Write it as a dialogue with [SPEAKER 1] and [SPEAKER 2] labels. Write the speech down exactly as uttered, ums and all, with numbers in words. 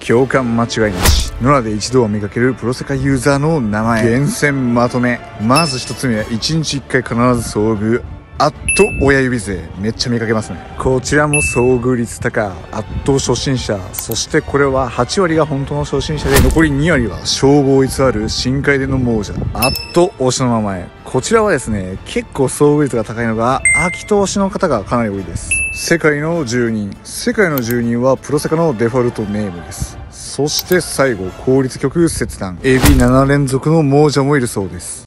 [SPEAKER 1] 共感間違いなし。野良で一度は見かけるプロセカユーザーの名前。厳選まとめ。まず一つ目は、いちにちいっかい必ず遭遇。あっと親指勢。めっちゃ見かけますね。こちらも遭遇率高。圧倒初心者。そしてこれははちわりが本当の初心者で、残りにわりは称号偽る深海での亡者。あっと推しの名前。こちらはですね、結構遭遇率が高いのが、秋と推しの方がかなり多いです。世界の住人。世界の住人はプロセカのデフォルトネームです。そして最後、効率曲切断。エービーなな 連続の亡者もいるそうです。